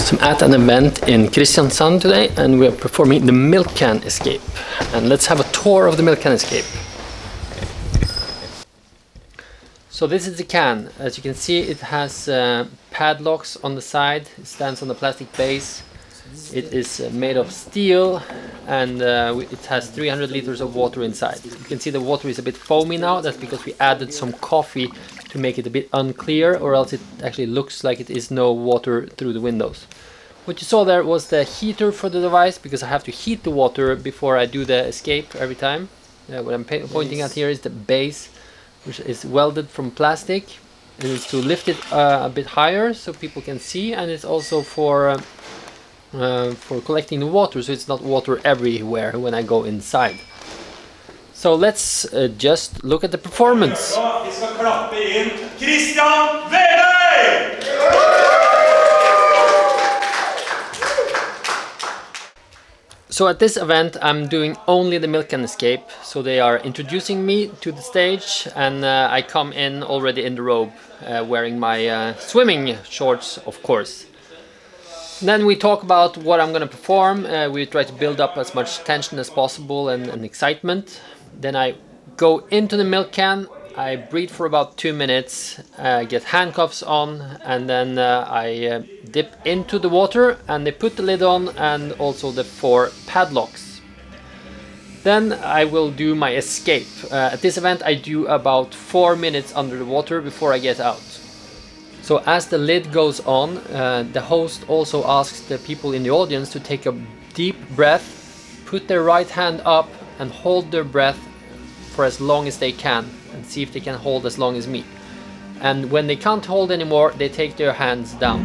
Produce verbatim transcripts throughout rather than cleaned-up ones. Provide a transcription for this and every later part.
So I'm at an event in Kristiansand today and we are performing the Milk Can Escape. And let's have a tour of the Milk Can Escape. So this is the can. As you can see, it has uh, padlocks on the side. It stands on a plastic base. It is uh, made of steel and uh, it has three hundred liters of water inside. You can see the water is a bit foamy now. That's because we added some coffee to make it a bit unclear, or else it actually looks like it is no water through the windows. What you saw there was the heater for the device, because I have to heat the water before I do the escape every time. Uh, what I'm pointing at here is the base, which is welded from plastic. It is to lift it uh, a bit higher so people can see, and it's also for uh, uh, for collecting the water, so it's not water everywhere when I go inside. So let's uh, just look at the performance. Vi skal klappe inn Christian Wedoy! So at this event I'm doing only the Milk Can Escape, so they are introducing me to the stage, and uh, I come in already in the robe, uh, wearing my uh, swimming shorts, of course. Then we talk about what I'm gonna perform. Uh, we try to build up as much tension as possible and, and excitement. Then I go into the milk can, I breathe for about two minutes, uh, get handcuffs on, and then uh, I uh, dip into the water and they put the lid on and also the four padlocks. Then I will do my escape. Uh, at this event I do about four minutes under the water before I get out. So as the lid goes on, uh, the host also asks the people in the audience to take a deep breath, put their right hand up and hold their breath for as long as they can, and see if they can hold as long as me. And when they can't hold anymore, they take their hands down.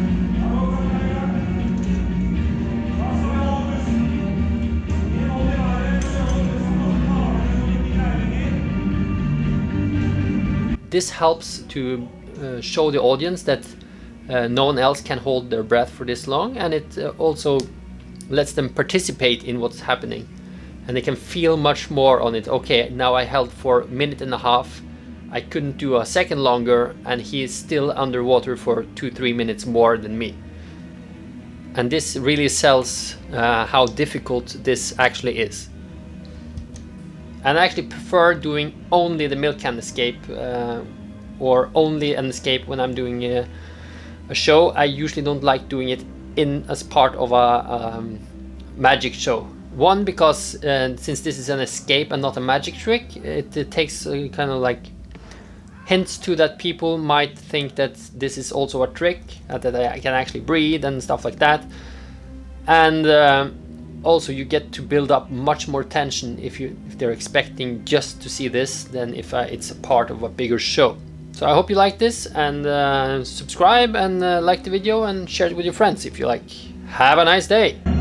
This helps to uh, show the audience that uh, no one else can hold their breath for this long, and it uh, also lets them participate in what's happening. And they can feel much more on it. Okay, now I held for a minute and a half. I couldn't do a second longer, and he is still underwater for two, three minutes more than me. And this really sells uh, how difficult this actually is. And I actually prefer doing only the Milk Can Escape, uh, or only an escape when I'm doing a, a show. I usually don't like doing it in as part of a um, magic show. One, because uh, since this is an escape and not a magic trick, it, it takes uh, kind of like hints to that people might think that this is also a trick, uh, that I can actually breathe and stuff like that. And uh, also you get to build up much more tension if, you, if they're expecting just to see this than if uh, it's a part of a bigger show. So I hope you like this, and uh, subscribe and uh, like the video and share it with your friends if you like. Have a nice day!